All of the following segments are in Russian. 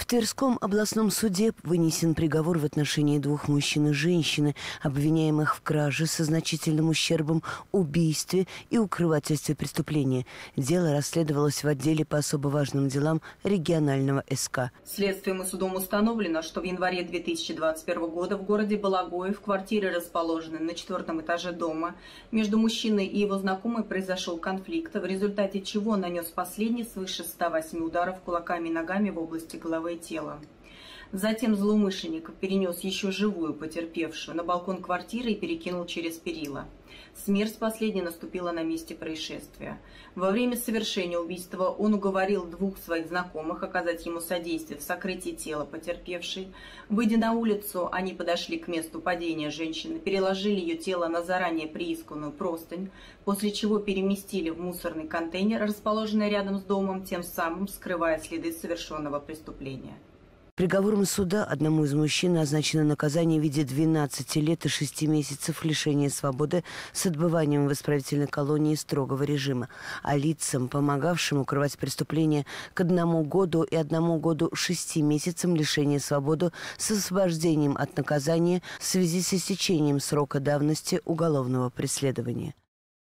В Тверском областном суде вынесен приговор в отношении двух мужчин и женщины, обвиняемых в краже со значительным ущербом, убийстве и укрывательстве преступления. Дело расследовалось в отделе по особо важным делам регионального СК. Следствием и судом установлено, что в январе 2021 года в городе Балагое в квартире, расположенной на 4-м этаже дома, между мужчиной и его знакомой произошел конфликт, в результате чего нанес последний свыше 108 ударов кулаками и ногами в области головы и тела. Затем злоумышленник перенес еще живую потерпевшую на балкон квартиры и перекинул через перила. Смерть последней наступила на месте происшествия. Во время совершения убийства он уговорил двух своих знакомых оказать ему содействие в сокрытии тела потерпевшей. Выйдя на улицу, они подошли к месту падения женщины, переложили ее тело на заранее приисканную простынь, после чего переместили в мусорный контейнер, расположенный рядом с домом, тем самым скрывая следы совершенного преступления. Приговором суда одному из мужчин назначено наказание в виде 12 лет и 6 месяцев лишения свободы с отбыванием в исправительной колонии строгого режима, а лицам, помогавшим укрывать преступление, к 1 году и 1 году 6 месяцам лишения свободы с освобождением от наказания в связи с истечением срока давности уголовного преследования.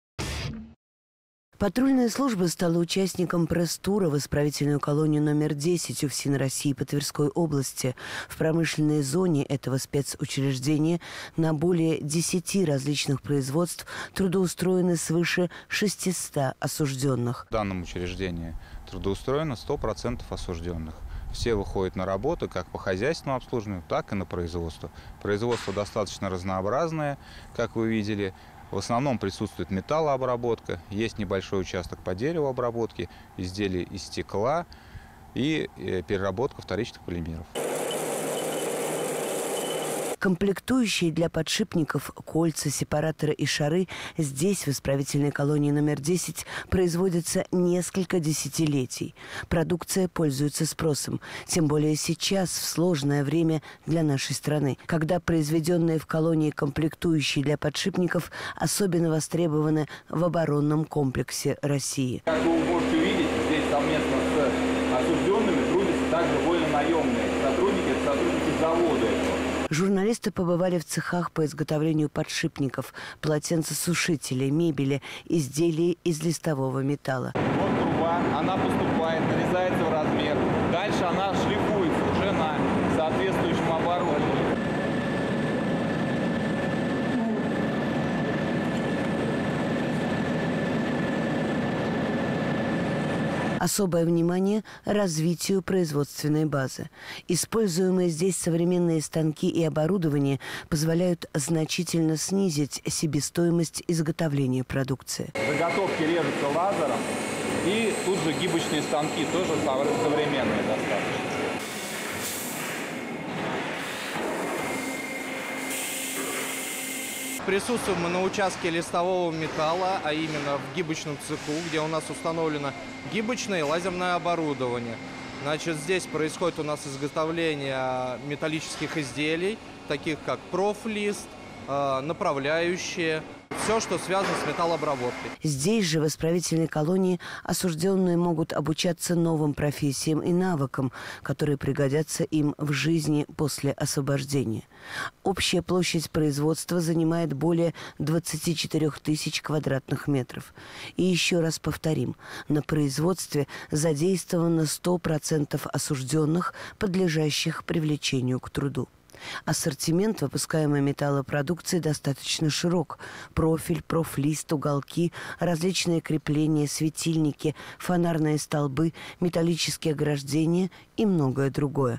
Патрульная служба стала участником пресс-тура в исправительную колонию номер 10 УФСИН России по Тверской области. В промышленной зоне этого спецучреждения на более 10 различных производств трудоустроены свыше 600 осужденных. В данном учреждении трудоустроено 100% осужденных. Все выходят на работу как по хозяйственному обслуживанию, так и на производство. Производство достаточно разнообразное, как вы видели. В основном присутствует металлообработка, есть небольшой участок по деревообработке, изделия из стекла и переработка вторичных полимеров. Комплектующие для подшипников, кольца, сепараторы и шары здесь, в исправительной колонии номер 10, производятся несколько десятилетий. Продукция пользуется спросом, тем более сейчас, в сложное время для нашей страны, когда произведенные в колонии комплектующие для подшипников особенно востребованы в оборонном комплексе России. Как вы можете увидеть, здесь совместно с осужденными трудятся также вольно-наемные сотрудники, это сотрудники завода этого. Журналисты побывали в цехах по изготовлению подшипников, полотенцесушителей, мебели, изделий из листового металла. Вот труба, она поступает, нарезается в размер. Дальше она шлифуется уже на соответствующем оборудовании. Особое внимание развитию производственной базы. Используемые здесь современные станки и оборудование позволяют значительно снизить себестоимость изготовления продукции. Заготовки режутся лазером, и тут же гибочные станки тоже современные достаточно. Присутствуем мы на участке листового металла, а именно в гибочном цеху, где у нас установлено гибочное и лазерное оборудование. Значит, здесь происходит у нас изготовление металлических изделий, таких как профлист, направляющие, все, что связано с металлообработкой. Здесь же, в исправительной колонии, осужденные могут обучаться новым профессиям и навыкам, которые пригодятся им в жизни после освобождения. Общая площадь производства занимает более 24 тысяч квадратных метров. И еще раз повторим, на производстве задействовано 100% осужденных, подлежащих привлечению к труду. Ассортимент выпускаемой металлопродукции достаточно широк. Профиль, профлист, уголки, различные крепления, светильники, фонарные столбы, металлические ограждения и многое другое.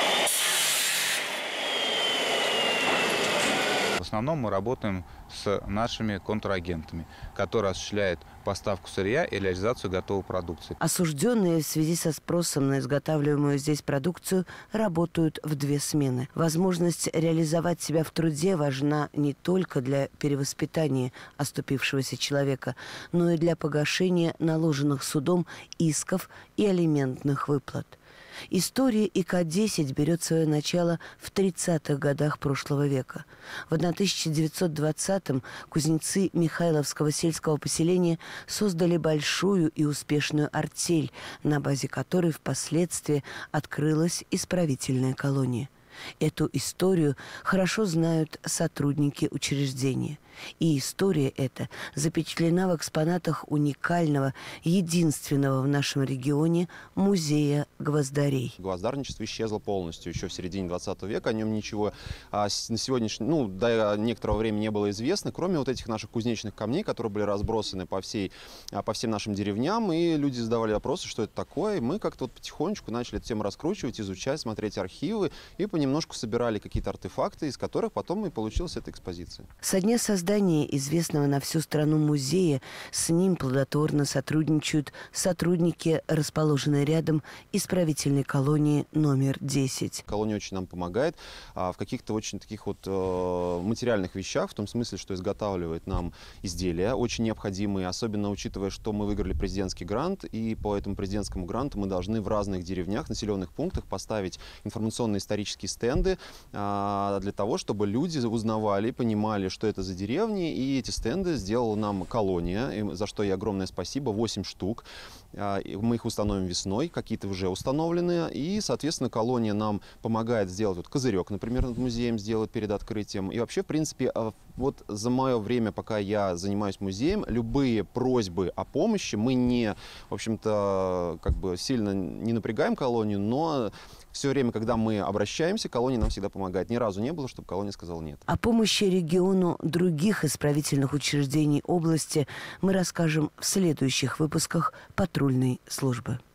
В основном мы работаем с нашими контрагентами, которые осуществляют поставку сырья и реализацию готовой продукции. Осужденные в связи со спросом на изготавливаемую здесь продукцию работают в 2 смены. Возможность реализовать себя в труде важна не только для перевоспитания оступившегося человека, но и для погашения наложенных судом исков и алиментных выплат. История ИК-10 берет свое начало в 30-х годах прошлого века. В 1920-м кузнецы Михайловского сельского поселения создали большую и успешную артель, на базе которой впоследствии открылась исправительная колония. Эту историю хорошо знают сотрудники учреждения. И история эта запечатлена в экспонатах уникального, единственного в нашем регионе музея гвоздарей. Гвоздарничество исчезло полностью еще в середине 20 века. О нем ничего на сегодняшний, до некоторого времени не было известно, кроме вот этих наших кузнечных камней, которые были разбросаны по всем нашим деревням. И люди задавали вопросы, что это такое. И мы как-то вот потихонечку начали эту тему раскручивать, изучать, смотреть архивы. И понемножку собирали какие-то артефакты, из которых потом и получилась эта экспозиция. Со дня создания известного на всю страну музея с ним плодотворно сотрудничают сотрудники, расположенной рядом исправительной колонии номер 10. Колония очень нам помогает в каких-то очень таких вот материальных вещах, в том смысле, что изготавливает нам изделия очень необходимые, особенно учитывая, что мы выиграли президентский грант, и по этому президентскому гранту мы должны в разных деревнях, населенных пунктах поставить информационно-исторические стенды для того, чтобы люди узнавали, понимали, что это за деревня. И эти стенды сделала нам колония, за что ей огромное спасибо, 8 штук. Мы их установим весной, какие-то уже установлены. И, соответственно, колония нам помогает сделать вот козырек, например, над музеем сделать перед открытием. И вообще, в принципе, вот за мое время, пока я занимаюсь музеем, любые просьбы о помощи мы не, в общем-то, как бы сильно не напрягаем колонию, но все время, когда мы обращаемся, колония нам всегда помогает. Ни разу не было, чтобы колония сказала нет. О помощи региону других исправительных учреждений области мы расскажем в следующих выпусках патрульной службы.